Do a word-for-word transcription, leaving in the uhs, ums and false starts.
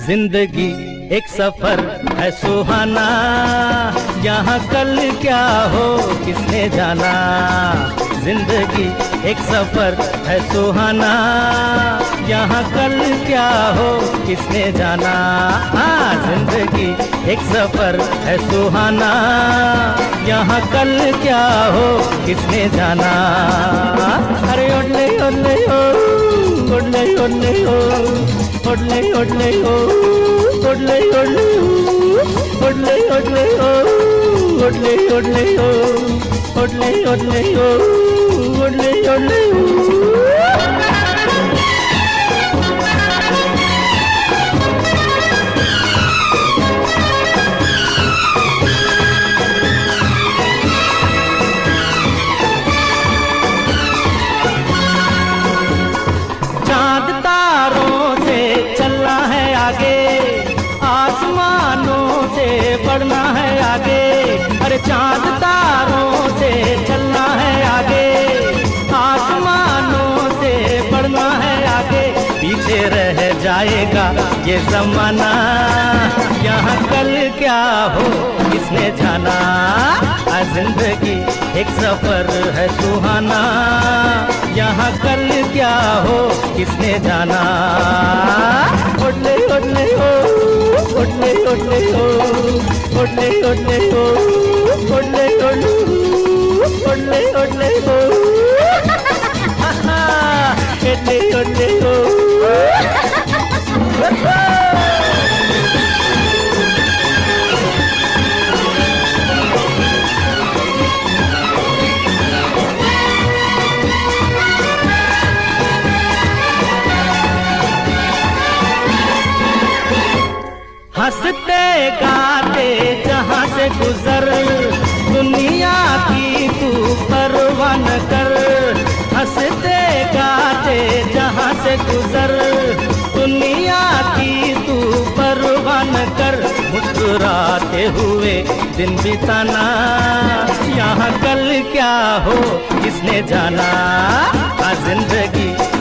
जिंदगी एक सफर है सुहाना, यहाँ कल क्या हो किसने जाना। जिंदगी एक सफर है सुहाना, यहाँ कल क्या हो किसने जाना। हाँ, जिंदगी एक सफर है सुहाना, यहाँ कल क्या हो किसने जाना। अरे ओडले ओडले ओ, ओडले ओडले ओ, ओडले ओडले ओ, ओडले ओडले ओ, ओडले ओडले ओ, ओडले ओडले ओ, ओडले ओडले ओ, ओडले ओडले ओ। चांद तारों से चलना है आगे, आसमानों से बढ़ना है आगे। अरे चांद तारों से चलना है आगे, आसमानों से बढ़ना है आगे। पीछे रह जाएगा ये जमाना, यहाँ कल क्या हो किसने जाना। आ जिंदगी एक सफर है सुहाना, यहाँ कल क्या हो किसने जाना। ओडले ओडले ओ, ओडले ओडले ओ, ओडले ओडले ओ, ओडले ओडले ओ, ओडले ओडले ओ, ओडले ओडले ओ। हंसते गाते जहाँ से गुजर, दुनिया की तू परवाह न कर। हंसते गाते जहाँ से गुजर, दुनिया की तू परवाह न कर। मुस्कुराते हुए दिन बिताना, यहाँ कल क्या हो किसने जाना। आ जिंदगी